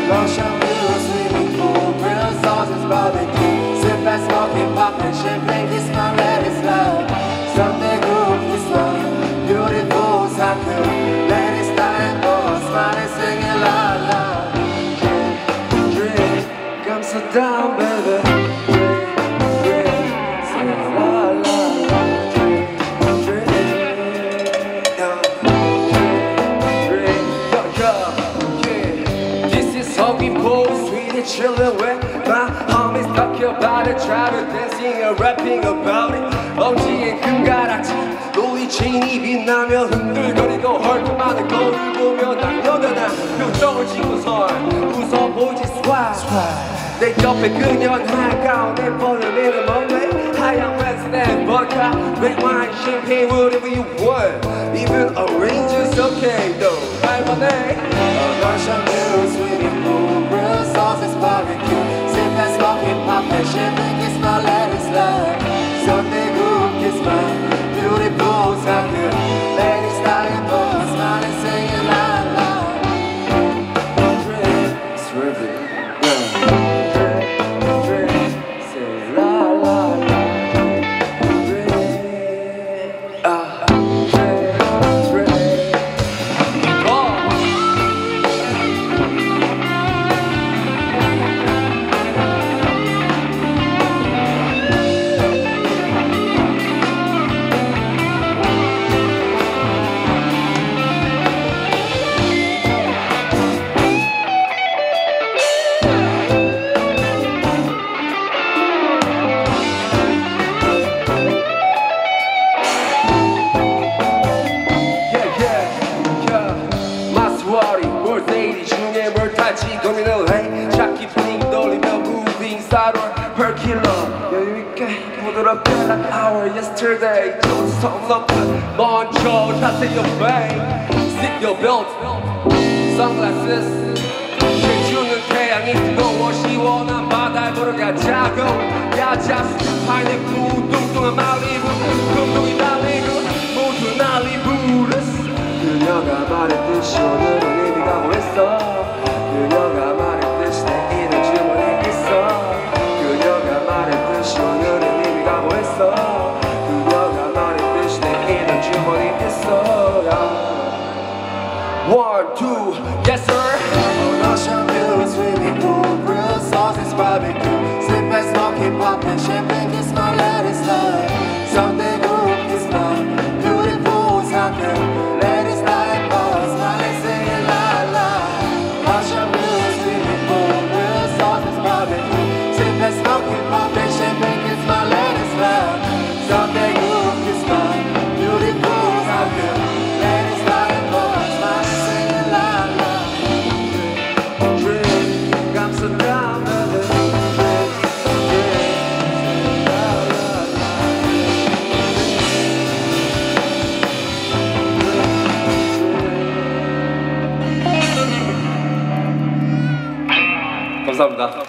Ocean view, swimming pool, grill sauces, barbecue. Sip and smoking, popping champagne, kiss my ladies love. Sunday group, this one, beautiful soccer. Ladies dying for smiling, singing la la. Drink, come sit down, baby. Chillin' with my homies, talk about it, try to dancing and rapping about it. 엄지에 금가락지, 놀이친이 빛나며 흔들거리고 헐떡하는 거울 보며 남녀들아 표정을 짓고선 웃어 보이지 swag. 내 옆에 그녀는 한가운데 뻗어내는 몸매 하얀 웨스트 vodka, red wine, champagne, whatever you want. Even a ranger's okay though. I'm on Russian view, swimming pool, grill sauces, barbecue. Sip and smoking, popping champagne, kiss my ladies love. Sunday group, kiss my beautiful soccer. Ladies dying for smiling, singing la la. Drink, swerving, drink, say la la la. Drink, 고민을 해 찾기 분위기 돌리며 moving sideways per kilo 여유있게 부드럽게 like our yesterday 좀 넘게 먼저 타세 your bang zip your belt sunglasses 비추는 태양이 뜨거워 시원한 바다에 보러 가자고 야자수 파인애플 뚱뚱한 말리부 금동이 달리고 모두 난리 부르스 그녀가 말했듯이 오늘은 의미가 뭐했어 그녀가 말했듯이 내일은 주머니 있어 그녀가 말했듯이 오늘은 의미가 뭐했어 그녀가 말했듯이 내일은 주머니 있어 One, two, yes sir Ocean view, swimming pool, grill sauces, barbecue Sip and smoking, popping champagne, kiss my ladies love Sunday group, kiss my beautiful soccer Ladies like us, smiling, singing la la Ocean view, swimming pool, grill sauces, barbecue Sip and smoking, popping champagne, kiss my ladies love Sunday group, kiss my beautiful soccer Ladies like us, smiling, singing la la Drink, come sit down, baby Drink, la la la 감사합니다.